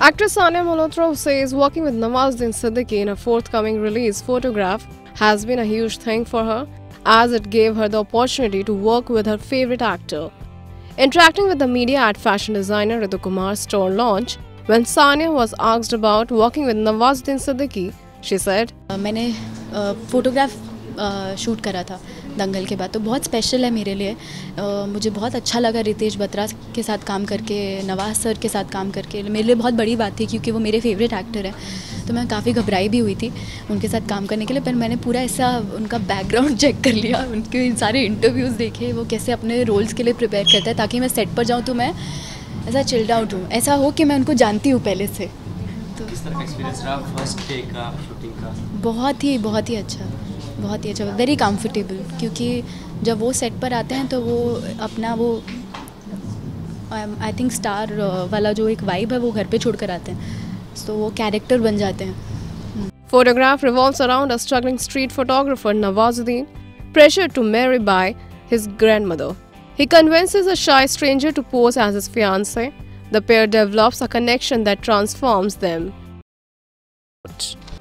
Actress Sanya Malhotra says working with Nawazuddin Siddiqui in her forthcoming release, Photograph, has been a huge thing for her, as it gave her the opportunity to work with her favorite actor. Interacting with the media at fashion designer Ritu Kumar's store launch, when Sanya was asked about working with Nawazuddin Siddiqui, she said, मैंने photograph shoot करा था दंगल के बाद, तो बहुत special है मेरे लिए। मुझे बहुत अच्छा लगा रितेश बत्रा के साथ काम करके, नवाज सर के साथ काम करके। मेरे लिए बहुत बड़ी बात थी क्योंकि वो मेरे फेवरेट एक्टर हैं, तो मैं काफ़ी घबराई भी हुई थी उनके साथ काम करने के लिए। पर मैंने पूरा ऐसा उनका बैकग्राउंड चेक कर लिया, उनके सारे इंटरव्यूज़ देखे, वो कैसे अपने रोल्स के लिए प्रिपेयर करता है ताकि मैं सेट पर जाऊँ तो मैं ऐसा चिल्ड आउट हूँ, ऐसा हो कि मैं उनको जानती हूँ पहले से। तो किस तरह का एक्सपीरियंस रहा फर्स्ट डे का शूटिंग का? बहुत ही अच्छा, वेरी कंफर्टेबल, क्योंकि जब वो सेट पर आते हैं तो वो अपना वो आई थिंक स्टार वाला जो एक वाइब है वो घर पे छोड़ कर आते हैं, तो वो कैरेक्टर बन जाते हैं। Photograph revolves around a struggling street photographer Nawazuddin, pressured to marry by his grandmother. He convinces a shy stranger to pose as his fiancée. The pair develops a connection that transforms them.